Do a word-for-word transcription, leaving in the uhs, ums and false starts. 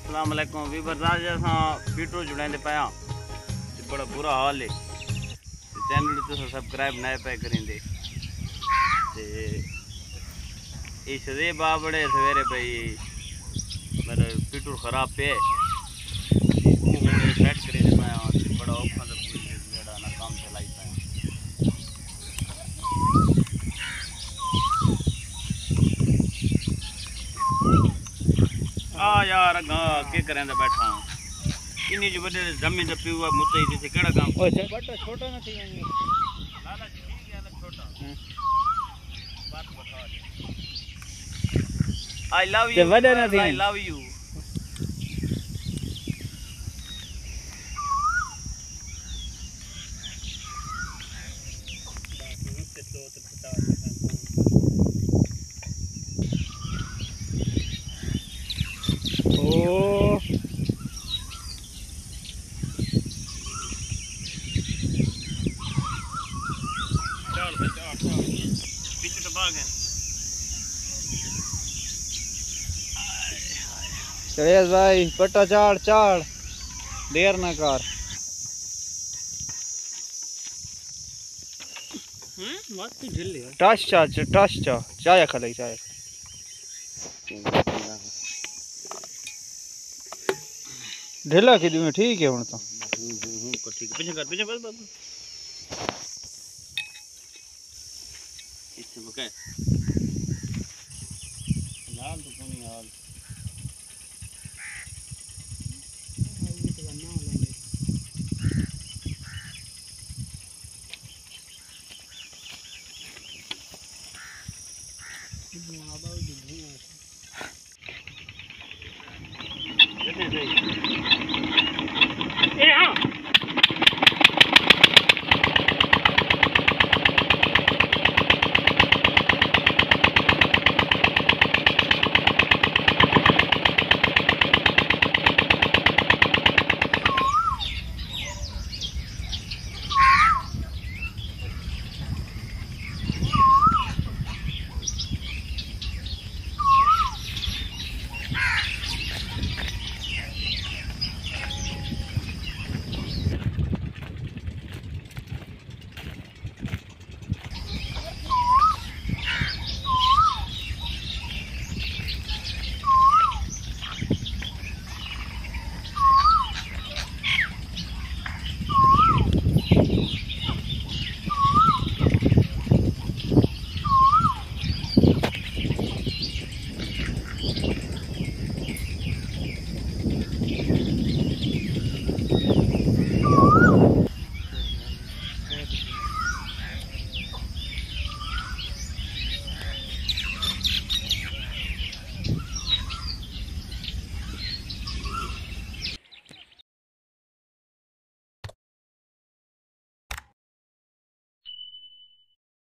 अस्सलाम वालेकुम वी बरदार जैसा पीटो जुड़ाते पाया बड़ा बुरा हाल है। चैनल तो सब्सक्राइब नए पे करेंगे इस दे बाबड़े सवेरे भाई मेरे पीटू खराब पे सेट करेंगे पाया बड़ा औखा ना काम चलाई पाया। आ यार के करें बैठा इन्हीं जो बड़े जमीन पे हुआ मुद्दे जैसे केड़ा काम बड़ा छोटा ना थी लाला जी ठीक है ना छोटा बात बता आई लव यू बड़ा ना थी आई लव यू ओ चल बच्चा चल पीछे तो भाग है चढ़ेस भाई पट्टा चाड़ चाड़ देर ना कर। हम्म मस्त ढिल है टच चा टच चा चाय खा ले चाय ढिला की दी ठीक है हुन तो ठीक पीछे कर पीछे बस बस इससे बके